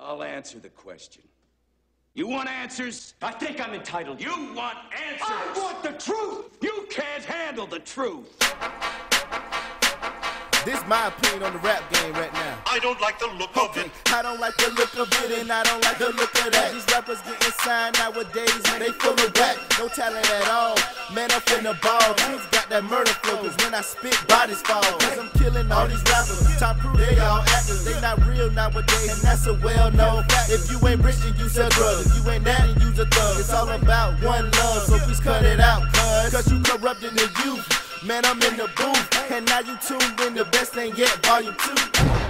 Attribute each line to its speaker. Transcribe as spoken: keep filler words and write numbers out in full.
Speaker 1: I'll answer the question. You want answers?
Speaker 2: I think I'm entitled.
Speaker 1: You want answers?
Speaker 2: I want the truth!
Speaker 1: You can't handle the truth.
Speaker 3: This is my opinion on the rap game right now.
Speaker 4: I don't like the look
Speaker 3: Okay,
Speaker 4: of it.
Speaker 3: I don't like the look of it, and I don't like the look of that. These rappers getting signed nowadays, man, they full of whack. No talent at all, man, I'm finna ball. Truth got that murder flow, cause when I spit, bodies fall. Cause I'm killing all these rappers. Tom Cruise, they all actors. They not real nowadays, and that's a well-known fact. If you ain't rich, then use a drug. If you ain't that, then use a thug. It's all about one love, so please cut it out, cuz. Cause you corrupting the youth. Man, I'm in the booth, and now you tuned in the best thing yet, volume two.